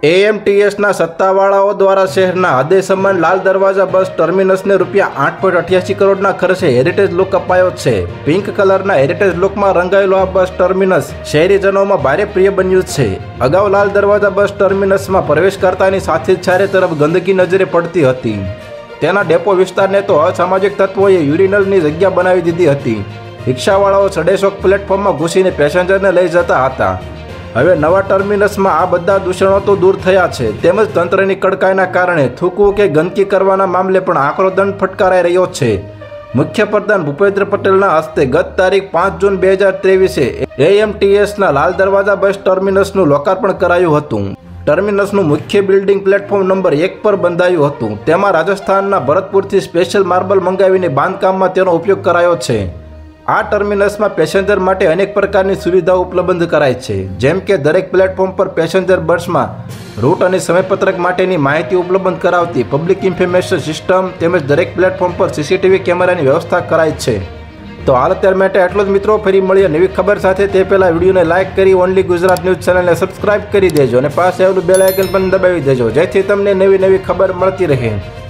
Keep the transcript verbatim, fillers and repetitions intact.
એએમટીએસના સત્તાવાળાઓ દ્વારા શહેરના હદે સમાન લાલ દરવાજા બસ ટર્મિનસને રૂપિયા આઠ પોઈન્ટ અઠ્યાસી કરોડના ખર્ચે હેરિટેજ લુક અપાયો છે। પિંક કલરના હેરિટેજ લુકમાં રંગાયેલો આ બસ ટર્મિનસ શહેરીજનોમાં ભારે પ્રિય બન્યું છે। અગાઉ લાલ દરવાજા બસ ટર્મિનસમાં પ્રવેશ કરતાની સાથે જ ચારે તરફ ગંદકી નજરે પડતી હતી। તેના ડેપો વિસ્તારને તો અસામાજિક તત્વોએ યુરિનલની જગ્યા બનાવી દીધી હતી। રિક્ષાવાળાઓ સડેશોક પ્લેટફોર્મમાં ઘૂસીને પેસેન્જરને લઈ જતા હતા। હવે નવા ટર્મિનસમાં આ બધા દૂષણો તો દૂર થયા છે, તેમજ તંત્રની કડકાઈના કારણે થૂકવું કે ગંદકી કરવાના મામલે પણ આકરો દંડ ફટકારાઈ રહ્યો છે। મુખ્યપ્રધાન ભૂપેન્દ્ર પટેલના હસ્તે ગત તારીખ પાંચ જૂન બે હજાર ત્રેવીસે એએમટીએસના લાલ દરવાજા બસ ટર્મિનસનું લોકાર્પણ કરાયું હતું। ટર્મિનસનું મુખ્ય બિલ્ડિંગ પ્લેટફોર્મ નંબર એક પર બંધાયું હતું। તેમાં રાજસ્થાનના ભરતપુરથી સ્પેશિયલ માર્બલ મંગાવીને બાંધકામમાં તેનો ઉપયોગ કરાયો છે। આ ટર્મિનસમાં પેસેન્જર માટે અનેક પ્રકારની સુવિધાઓ ઉપલબ્ધ કરાય છે, જેમ કે દરેક પ્લેટફોર્મ પર પેસેન્જર બસમાં રૂટ અને સમયપત્રક માટેની માહિતી ઉપલબ્ધ કરાવતી પબ્લિક ઇન્ફોર્મેશન સિસ્ટમ તેમજ દરેક પ્લેટફોર્મ પર સીસીટીવી કેમેરાની વ્યવસ્થા કરાય છે। તો હાલ અત્યાર માટે આટલું જ મિત્રો, ફરી મળીએ નવી ખબર સાથે। તે પહેલાં વિડીયોને લાઇક કરી ઓનલી ગુજરાત ન્યૂઝ ચેનલને સબસ્ક્રાઇબ કરી દેજો અને પાસે આવેલું બેલ આઇકન પણ દબાવી દેજો, જેથી તમને નવી નવી ખબર મળતી રહે।